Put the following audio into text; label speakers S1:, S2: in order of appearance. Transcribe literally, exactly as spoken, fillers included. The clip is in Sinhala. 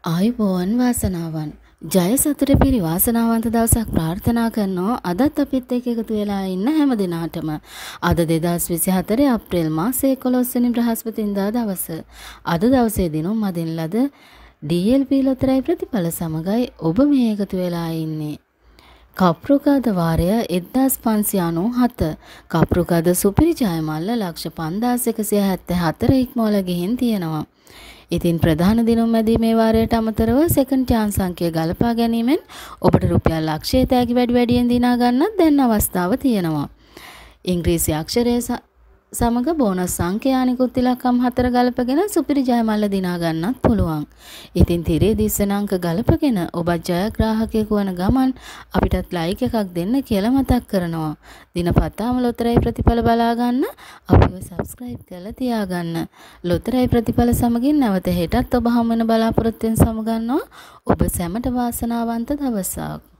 S1: ආයුබෝවන් වාසනාවන් ජය සතුට පිරි වාසනාවන්ත දවසක් ප්‍රාර්ථනා කරනවා අදත් අපිත් එක්ක එකතු වෙලා ඉන්න හැම දිනාටම. අද දෙදාස් විසිහතර අප්‍රේල් මාසයේ එකොළොස් වෙනි බ්‍රහස්පතින්දා දවස. අද දවසේ දිනුම් මදින් ලද ඩී එල් පී ලොතරැයි ප්‍රතිඵල සමගයි ඔබ මේ එකතු වෙලා ඉන්නේ. කප්රුකද වාරය එක්දාස් පන්සිය අනූහත. කප්රුකද සුපිරි ජයමල්ල ලක්ෂ පන්දාස් එකසිය හැත්තෑ හතර ඉක්මවල ගිහින් තියෙනවා. ඉතින් ප්‍රධාන දිනුම් මැදීමේ වාරයට අමතරව සෙකන්ඩ් චාන්ස් අංකය ගලපා ගැනීමෙන් ඔබට රුපියල් ලක්ෂය තෑගි වැඩි වැඩියෙන් දිනා ගන්නත් දැන් අවස්ථාව තියෙනවා. ඉංග්‍රීසි අක්ෂරය සමග බෝනස් අංකය අනිකුත් ඉලක්කම් හතර ගලපගෙන සුපිරි ජයමල්ල දිනා ගන්නත් පුළුවන්. ඉතින් තිරේ දිස්සන අංක ගලපගෙන ඔබත් ජයග්‍රාහකයෙකු වන ගමන් අපිටත් ලයික් එකක් දෙන්න කියලා මතක් කරනවා. දිනපතාම ලොතරැයි ප්‍රතිඵල බලා ගන්න අපිව සබ්ස්ක්‍රයිබ් කරලා තියාගන්න. ලොතරැයි ප්‍රතිඵල සමගින් නැවත හෙටත් ඔබ හමු වෙන බලාපොරොත්තුෙන් සමුගන්නවා. ඔබ සැමට වාසනාවන්ත දවසක්.